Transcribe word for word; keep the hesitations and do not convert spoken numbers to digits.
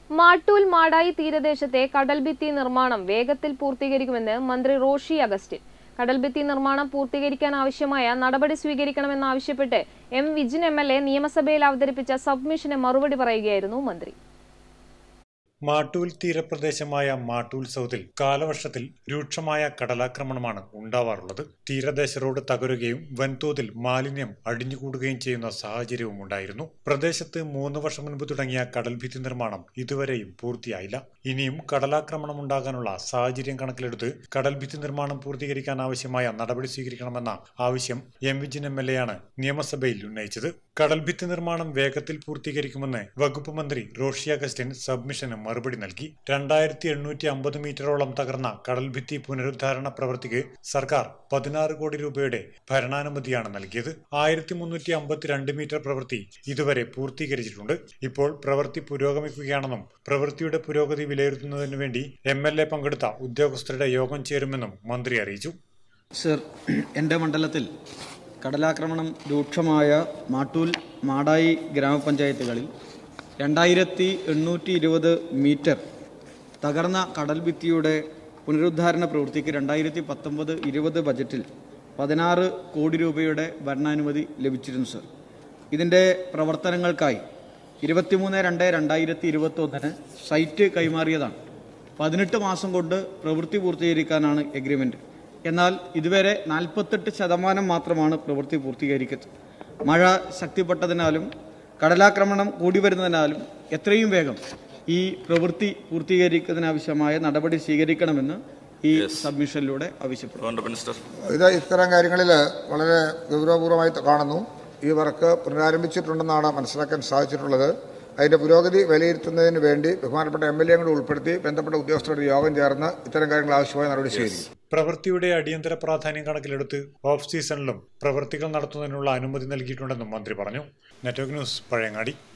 മാട്ടൂൽ മാടായി തീരദേശത്തെ കടൽഭിത്തി നിർമ്മാണം വേഗത്തിൽ പൂർത്തീകരിക്കുമെന്ന് മന്ത്രി റോഷി അഗസ്റ്റിൻ. കടൽഭിത്തി നിർമ്മാണം പൂർത്തീകരിക്കാൻ ആവശ്യമായ നടപടി സ്വീകരിക്കണമെന്നാവശ്യപ്പെട്ട് M Vijin M L A നിയമസഭയിൽ അവതരിപ്പിച്ച സബ്മിഷന് മറുപടി പറയുകയായിരുന്നു മന്ത്രി. മാട്ടൂൽ തീരപ്രദേശമായ മാട്ടൂൽ സൗത്തിൽ കാലവർഷത്തിൽ രൂക്ഷമായ കടലാക്രമണമാണ് ഉണ്ടാവാറുള്ളത്. തീരദേശ റോഡ് തകരുകയും വൻതോതിൽ മാലിന്യം അടിഞ്ഞുകൂടുകയും ചെയ്യുന്ന സാഹചര്യവും ഉണ്ടായിരുന്നു. പ്രദേശത്ത് മൂന്ന് വർഷം മുൻപ് തുടങ്ങിയ കടൽഭിത്തി നിർമ്മാണം ഇതുവരെയും പൂർത്തിയായില്ല. ഇനിയും കടലാക്രമണം ഉണ്ടാകാനുള്ള സാഹചര്യം കണക്കിലെടുത്ത് കടൽഭിത്തി നിർമ്മാണം പൂർത്തീകരിക്കാൻ ആവശ്യമായ നടപടി സ്വീകരിക്കണമെന്ന ആവശ്യം M Vijin M L A ആണ് നിയമസഭയിൽ ഉന്നയിച്ചത്. കടൽഭിത്തി നിർമ്മാണം വേഗത്തിൽ പൂർത്തീകരിക്കുമെന്ന് വകുപ്പ് മന്ത്രി റോഷി അഗസ്റ്റിൻ സബ്മിഷന് മറുപടി നൽകി. രണ്ടായിരത്തി എണ്ണൂറ്റി അമ്പത് മീറ്ററോളം തകർന്ന കടൽഭിത്തി പുനരുദ്ധാരണ പ്രവൃത്തിക്ക് സർക്കാർ പതിനാറ് കോടി രൂപയുടെ ഭരണാനുമതിയാണ് നൽകിയത്. ആയിരത്തി മുന്നൂറ്റി അമ്പത്തിരണ്ട് മീറ്റർ പ്രവൃത്തി ഇതുവരെ പൂർത്തീകരിച്ചിട്ടുണ്ട്. ഇപ്പോൾ പ്രവൃത്തി പുരോഗമിക്കുകയാണെന്നും പ്രവൃത്തിയുടെ പുരോഗതി വിലയിരുത്തുന്നതിനു വേണ്ടി എം എൽ എ പങ്കെടുത്ത ഉദ്യോഗസ്ഥരുടെ യോഗം ചേരുമെന്നും മന്ത്രി അറിയിച്ചു. സർ, എൻ്റെ മണ്ഡലത്തിൽ കടലാക്രമണം രൂക്ഷമായ മാട്ടൂൽ മാടായി ഗ്രാമപഞ്ചായത്തുകളിൽ രണ്ടായിരത്തി എണ്ണൂറ്റി ഇരുപത് മീറ്റർ തകർന്ന കടൽഭിത്തിയുടെ പുനരുദ്ധാരണ പ്രവൃത്തിക്ക് രണ്ടായിരത്തി പത്തൊമ്പത് ഇരുപത് ബജറ്റിൽ പതിനാറ് കോടി രൂപയുടെ ഭരണാനുമതി ലഭിച്ചിരുന്നു. സർ, ഇതിൻ്റെ പ്രവർത്തനങ്ങൾക്കായി ഇരുപത്തിമൂന്ന് രണ്ട് രണ്ടായിരത്തി ഇരുപത്തി ഒന്നിന് സൈറ്റ് കൈമാറിയതാണ്. പതിനെട്ട് മാസം കൊണ്ട് പ്രവൃത്തി പൂർത്തീകരിക്കാനാണ് എഗ്രിമെൻറ്റ്. എന്നാൽ ഇതുവരെ നാൽപ്പത്തെട്ട് ശതമാനം മാത്രമാണ് പ്രവൃത്തി പൂർത്തീകരിക്കുന്നത്. മഴ ശക്തിപ്പെട്ടതിനാലും കടലാക്രമണം കൂടി വരുന്നതിനാലും എത്രയും വേഗം ഈ പ്രവൃത്തി പൂർത്തീകരിക്കുന്നതിനാവശ്യമായ നടപടി സ്വീകരിക്കണമെന്ന് ഈ സബ്മിഷനിലൂടെ ആവശ്യപ്പെടുന്നു. ഇത് ഇത്തരം കാര്യങ്ങളിൽ വളരെ ഗൗരവപൂർവ്വമായി കാണുന്നു. ഈ വർക്ക് പുനരാരംഭിച്ചിട്ടുണ്ടെന്നാണ് മനസ്സിലാക്കാൻ സാധിച്ചിട്ടുള്ളത്. അതിന്റെ പുരോഗതി വിലയിരുത്തുന്നതിന് വേണ്ടി ബഹുമാനപ്പെട്ട എം എൽ എ കൂടെ ഉൾപ്പെടുത്തി ബന്ധപ്പെട്ട ഉദ്യോഗസ്ഥരുടെ യോഗം ചേർന്ന് ഇത്തരം കാര്യങ്ങൾ ആവശ്യമായ നടപടി സ്വീകരിക്കും. പ്രവൃത്തിയുടെ അടിയന്തര പ്രാധാന്യം കണക്കിലെടുത്ത് ഓഫ് സീസണിലും പ്രവൃത്തികൾ നടത്തുന്നതിനുള്ള അനുമതി നൽകിയിട്ടുണ്ടെന്നും മന്ത്രി പറഞ്ഞു. Network news, Pazhayangadi.